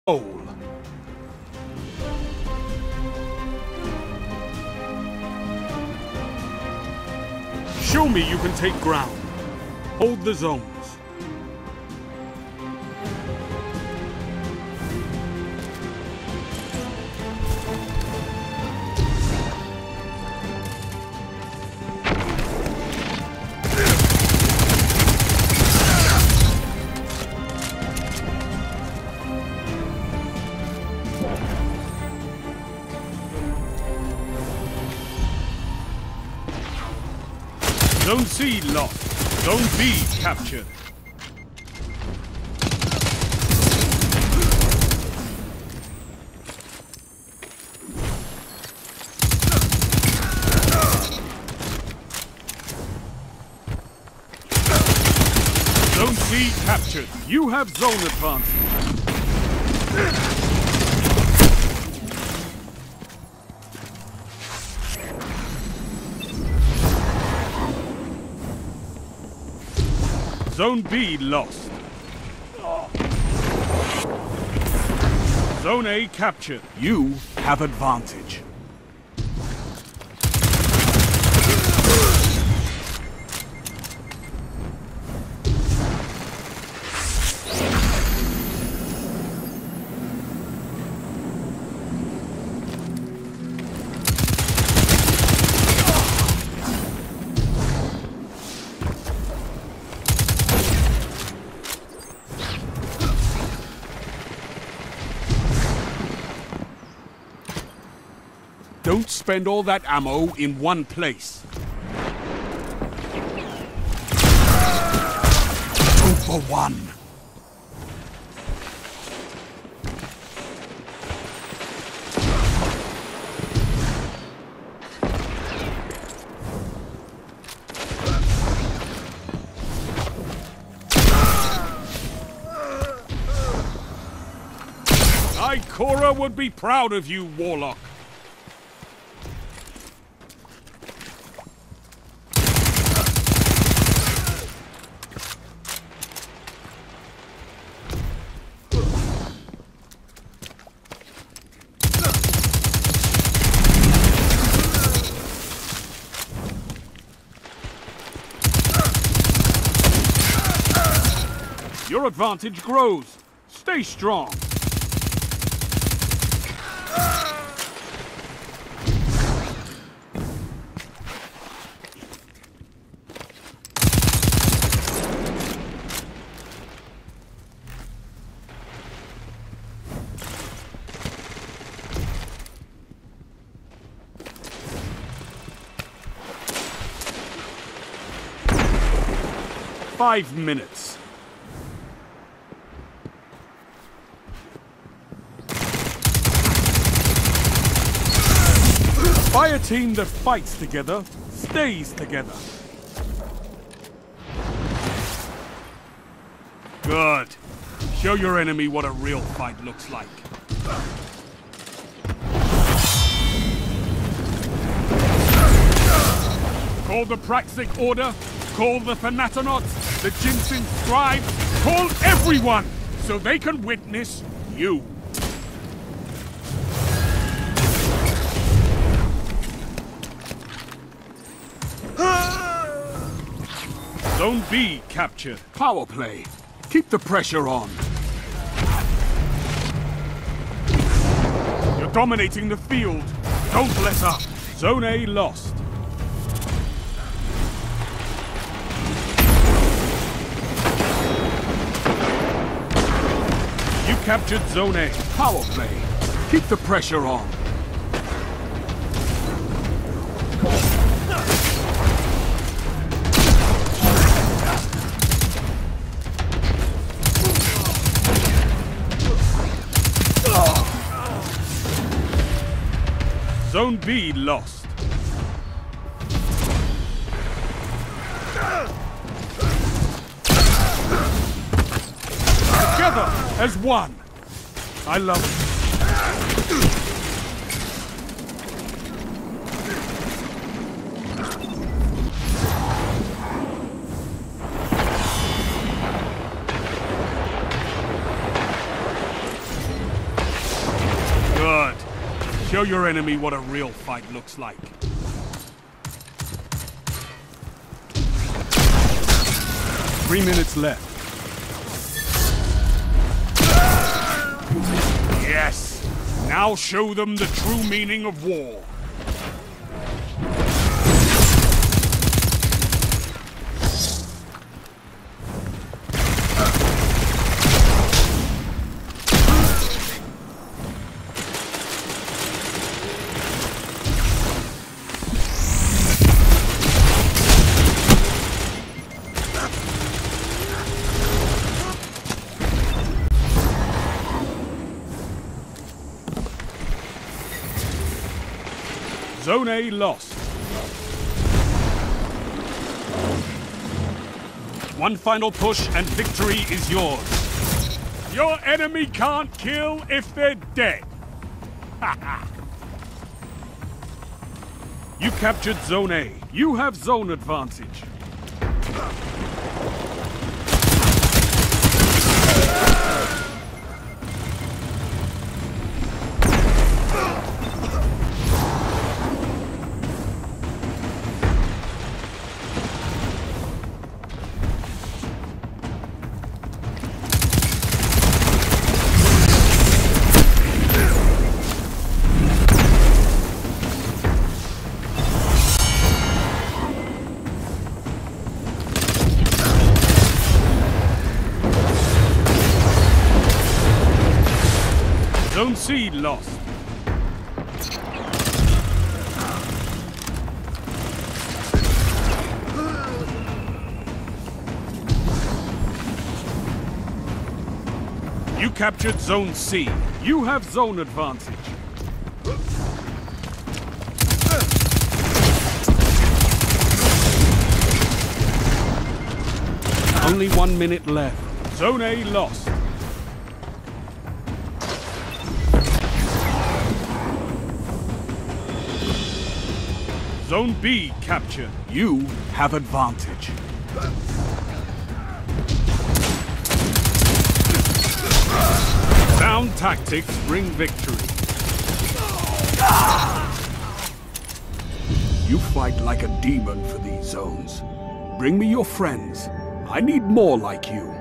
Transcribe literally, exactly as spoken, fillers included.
Hole. Show me you can take ground. Hold the zones. Zone C lost. Zone B captured. Zone C captured. You have zone advantage. Zone B lost. Zone A captured. You have advantage. Don't spend all that ammo in one place. Two for one. Ikora would be proud of you, Warlock. Your advantage grows. Stay strong. Five minutes. Fire team that fights together, stays together. Good. Show your enemy what a real fight looks like. Call the Praxic Order, call the Thanatonauts, the Ginseng Scribes, call everyone so they can witness you. Zone B captured. Power play. Keep the pressure on. You're dominating the field. Don't let up. Zone A lost. You captured Zone A. Power play. Keep the pressure on. Zone B lost. Together as one. I love it. Show your enemy what a real fight looks like. Three minutes left. Yes! Now show them the true meaning of war. Zone A lost. One final push and victory is yours. Your enemy can't kill if they're dead. You captured Zone A. You have zone advantage. Zone C lost. You captured Zone C. You have zone advantage. Only one minute left. Zone A lost. Zone B captured. You have advantage. Sound tactics bring victory. You fight like a demon for these zones. Bring me your friends. I need more like you.